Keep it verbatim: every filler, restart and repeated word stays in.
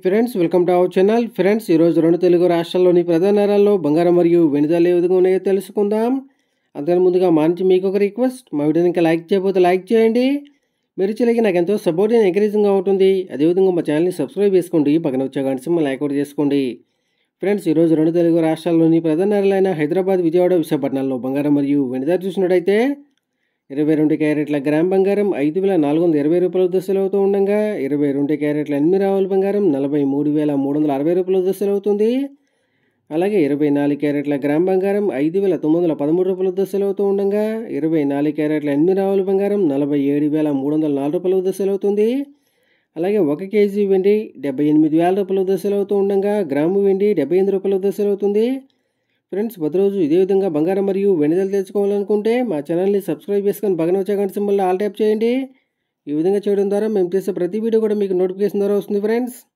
Friends, welcome to our channel. Friends, ఈరోజు రెండు తెలుగు రాష్ట్రాల్లోని ప్రధాన నగరాల్లో బంగారం మరియు వెండి ధరలు ఏ విధంగా ఉన్నాయో తెలుసుకుందాం. అంతకన్నా ముందుగా మా నుంచి మీకు ఒక రిక్వెస్ట్, మా వీడియోని ఇంకా లైక్ చేయకపోతే లైక్ చేయండి. మీరు చేయలేక నాకు ఎంతో సపోర్ట్ అండ్ ఎంకరేజింగ్గా ఉంటుంది. అదేవిధంగా మా ఛానల్ని సబ్స్క్రైబ్ చేసుకోండి, పక్కన వచ్చే గంట సింబల్ లైక్ కూడా చేసుకోండి. ఫ్రెండ్స్, ఈరోజు రెండు తెలుగు రాష్ట్రాల్లోని ప్రధాన నగరాలైన హైదరాబాద్, విజయవాడ, విశాఖపట్నాల్లో బంగారం మరియు వెండి ధర చూసినట్టయితే ఇరవై రెండు క్యారెట్ల గ్రామ్ బంగారం ఐదు వేల నాలుగు వందల ఇరవై రూపాయల దశలు అవుతూ ఉండగా ఇరవై రెండు క్యారెట్ల ఎనిమిది రావుల బంగారం నలభై మూడు వేల మూడు వందల అరవై రూపాయల దశలు అవుతుంది. అలాగే ఇరవై నాలుగు క్యారెట్ల గ్రామ్ బంగారం ఐదు వేల తొమ్మిది వందల పదమూడు రూపాయల దశలు అవుతూ ఉండగా ఇరవై నాలుగు క్యారెట్ల ఎనిమిది రావుల బంగారం నలభై ఏడు వేల మూడు వందల నాలుగు రూపాయల దశలు అవుతుంది. అలాగే ఒక కేజీ వెండి డెబ్బై ఎనిమిది వేల రూపాయల దశలు అవుతూ ఉండగా గ్రాము వెండి డెబ్బై ఎనిమిది రూపాయల దశలు అవుతుంది. ఫ్రెండ్స్, ప్రతిరోజు ఇదే విధంగా బంగారం మరియు వెండి ధరలు తెలుసుకోవాలనుకుంటే మా ఛానల్ని సబ్స్క్రైబ్ చేసుకొని పక్కన వచ్చే గంట సింబల్ ఆల్ ట్యాప్ చేయండి. ఈ విధంగా చేయడం ద్వారా మేము చేసే ప్రతి వీడియో కూడా మీకు నోటిఫికేషన్ ద్వారా వస్తుంది. ఫ్రెండ్స్.